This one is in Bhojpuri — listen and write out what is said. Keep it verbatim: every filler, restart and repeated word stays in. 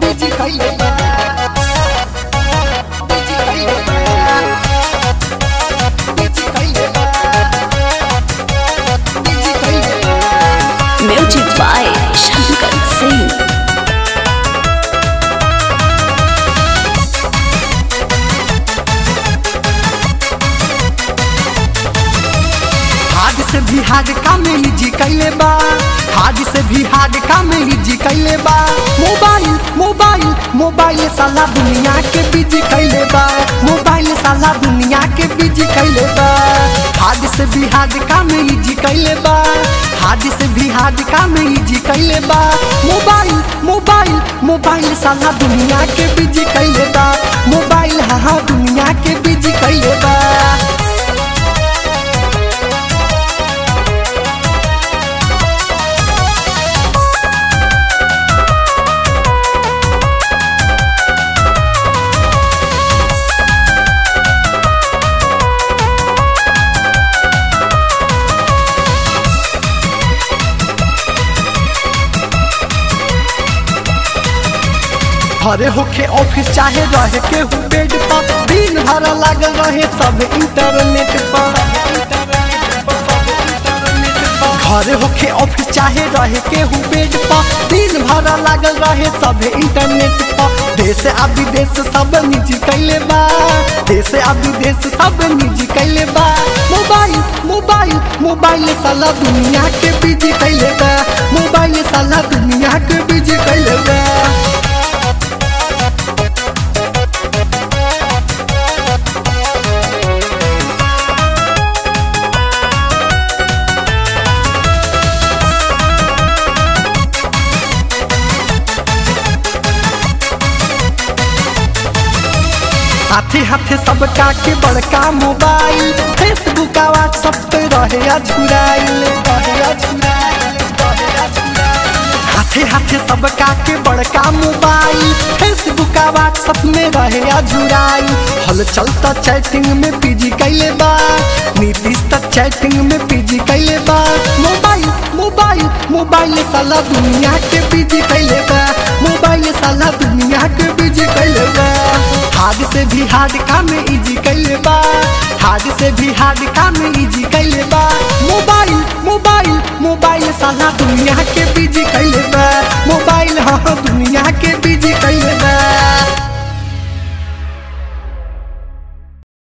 बिजी कइले बा बिजी कइले बा बिजी कइले बा बिजी कइले बा। Music by Shankar Singh. Hard से भी हार्ड काम इजी कइले बा हार्ड से भी हार्ड काम इजी कइले बा। मोबाइल मोबाइल मोबाइल साला दुनिया के बिजी कइले बा मोबाइल साला दुनिया के बिजी कइले बा। हार्ड से भी हार्ड काम इजी कइले बा हार्ड से भी हार्ड काम इजी कइले बा। मोबाइल मोबाइल मोबाइल साला दुनिया के बिजी कइले बा मोबाइल हाँ हाँ दुनिया के बिजी कइले बा। घरे होके ऑफिस चाहे रहे के हूँ बेड पर दिन भर लागल रहे सब इंटरनेट पर। घरे होके ऑफिस चाहे रहे के हूँ बेड पर दिन भर लागल रहे सब इंटरनेट पर। देश आ विदेश सब निजी कइले बा देश आ विदेश सब निजी कइले बा। मोबाइल मोबाइल मोबाइल साला दुनिया के बिजी कइले बा मोबाइल साला दुनिया के बिजी कइले बा। हाथे हाथे सबका के बड़का मोबाइल फेसबुक व्हाट्सएप पे रहे अझुराइल हाथे हाथे सबका के बड़का मोबाइल फेसबुक व्हाट्सएप में रहे अझुराइल। हल चलता चैटिंग में पीजी कइले बा नीतीश तक चैटिंग में पीजी कइले बा। मोबाइल मोबाइल मोबाइल साला दुनिया के पीजी कइले बा मोबाइल साला दुनिया के पीजी कइले बा। हार्ड से भी हार्ड काम इजी कइले बा हार्ड से भी हार्ड काम इजी कइले बा। मोबाइल मोबाइल मोबाइल साला दुनिया के बिजी कइले बा मोबाइल हाँ दुनिया के